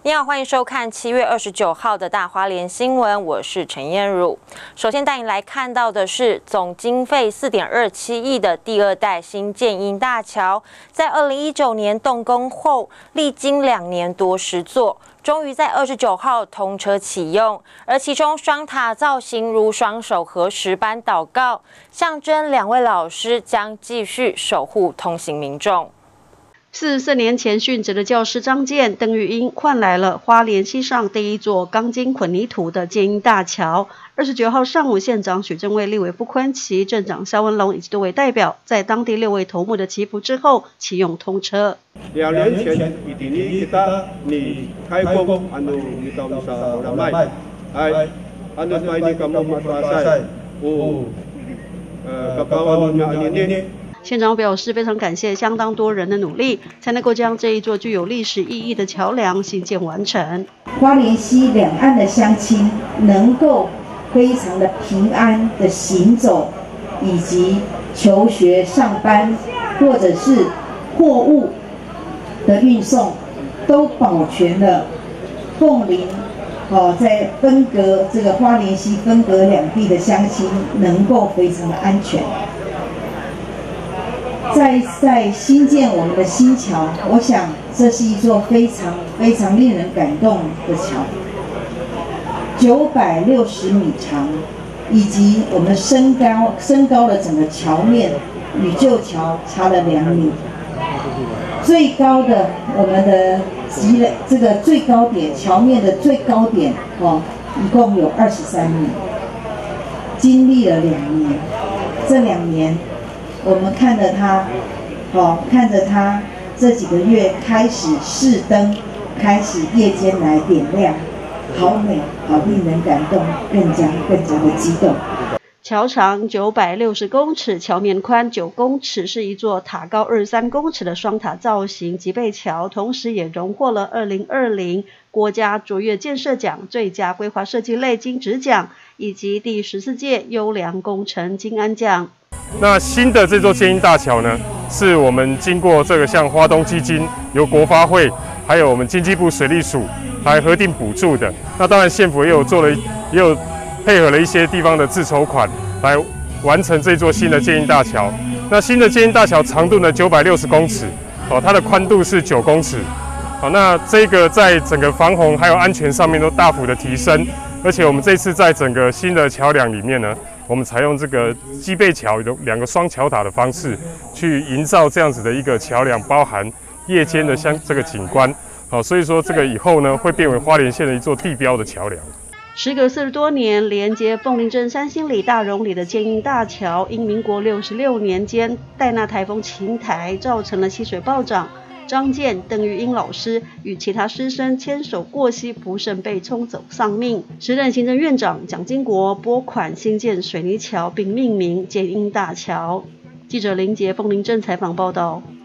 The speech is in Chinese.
你好，欢迎收看7月29号的大花莲新闻，我是陈燕茹。首先带你来看到的是总经费4.27亿的第二代新建英大桥，在2019年动工后，历经2年多施作，终于在29号通车启用。而其中双塔造型如双手合十般祷告，象征2位老师将继续守护通行民众。 44年前殉职的教师张健、邓玉英换来了花莲溪上第一座钢筋混凝土的建英大桥。29号上午，县长许正卫、立委傅昆萁、镇长萧文龙以及多位代表，在当地6位头目的祈福之后，启用通车。 2年前，一定你开工，安努你到啥人买，安努买你干嘛马赛，个包安努年。 县长表示，非常感谢相当多人的努力，才能够将这一座具有历史意义的桥梁兴建完成。 花莲溪两岸的乡亲能够非常的平安的行走，以及求学、上班，或者是货物的运送，都保全了凤林在分隔这个花莲溪分隔两地的乡亲能够非常的安全。在新建我们的新桥，我想这是一座非常令人感动的桥，960米长，以及我们升高了整个桥面与旧桥差了2米，最高的我们的这个最高点桥面的最高点一共有23米，经历了2年，这2年。我们看着它这几个月开始试灯，开始夜间来点亮，好美，好令人感动，更加的激动。 桥长960公尺，桥面宽9公尺，是一座塔高23公尺的双塔造型脊背桥，同时也荣获了2020国家卓越建设奖最佳规划设计类金质奖，以及第14届优良工程金安奖。 那新的这座建英大桥呢，是我们经过这个像花东基金、由国发会，还有我们经济部水利署来核定补助的。那当然县府也有配合了一些地方的自筹款来完成这座新的建英大桥。那新的建英大桥长度呢960公尺，它的宽度是9公尺。那这个在整个防洪还有安全上面都大幅的提升，而且我们这次在整个新的桥梁里面呢，我们采用这个基背桥有2个双桥塔的方式，去营造这样子的一个桥梁，包含夜间的这个景观。所以说这个以后呢，会变为花莲县的一座地标的桥梁。 时隔40多年，连接凤林镇三星里、大荣里的建英大桥，因民国66年间戴那台风侵台，造成了溪水暴涨。张健、邓玉英老师与其他师生牵手过溪，不慎被冲走丧命。时任行政院长蒋经国拨款兴建水泥桥，并命名建英大桥。记者林杰凤林镇采访报道。